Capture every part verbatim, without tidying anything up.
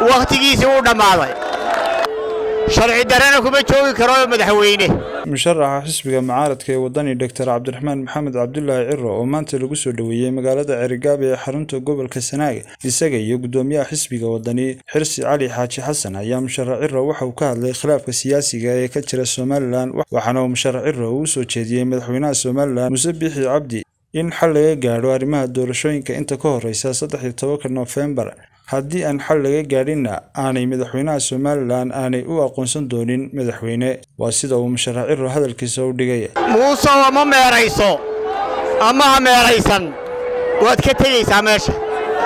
waqtigiisa uu dhamaaday sharci darana kuma joogi karo madaxweyne musharaxa xisbiga mucaaradka ee wadani Doctor Cabdiraxmaan Maxamed Cabdullaahi Ciro oo maanta lagu soo dhaweeyay magaalada Cerigab ee xarunta gobolka Sanaag isaga iyo gudoomiyaha xisbiga wadani Xirsi Cali Xaaji Xasan ayaa musharax Ciro waxa uu ka hadlay khilaafka siyaasiga ee ka jira Soomaaliland waxaana uu musharax Ciro uu soo jeediyay madaxweynaha Soomaaliland Muuse Biixi Cabdi in xal laga gaaro arrimaha doorashooyinka inta ka horeysa saddex iyo tobanka November haddii aan xal laga gaadhin aanay madaxweynaha Soomaaliland aanay u aqoonsan doonin madaxweyne waa sida uu musharax Ciro hadalkiisa u dhigay Muuse ma meerayso ama meeraysan waad ka tagaysaa meesha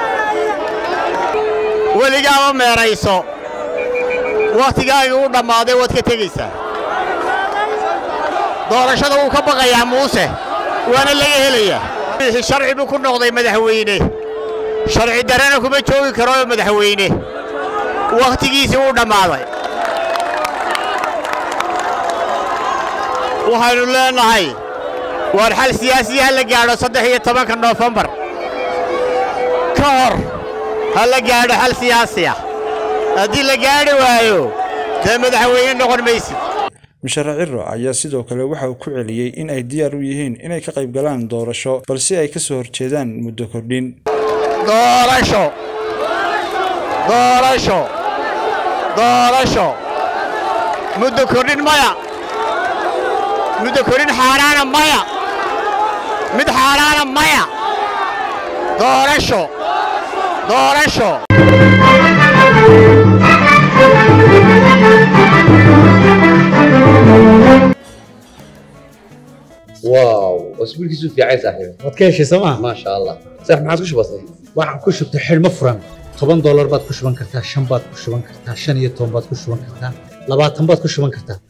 waligaa ma meerayso waqtigaaga uu dhamaaday waad ka tagaysaa doorashada uu ka baqayaa Muuse وانا اللي هليا الشرعي بكون نقضي مدحوينه شرعي درنا كما جوي كرو مدحوينه وقتيgiisa uu dhamaaday waxaanu leenahay war xal siyaasi ah la gaaro saddex iyo tobanka November ka hor hal la gaaro xal siyaasi ah hadii la gaari waayo ka madaxweyne noqon maysid musharax Ciro ayaa sidoo kale waxa uu ku celiyay in ay diyaar u yihiin inay ka qayb galaan doorasho balse ay ka soo horjeedaan muddo kordhin doorasho doorasho doorasho muddo kordhin maya muddo kordhin xaaraana maya mid xaaraana maya doorasho doorasho واو اسبوعك يسوي في عايز صاحبي wadkeeshi sama ما شاء الله صح ما عاد وش بسيط waxaan ku shubtay xilmo furan toban dollar baad ku shuban kartaa shan baad ku shuban kartaa shan iyo toban baad ku shuban kartaa labaatan baad ku shuban kartaa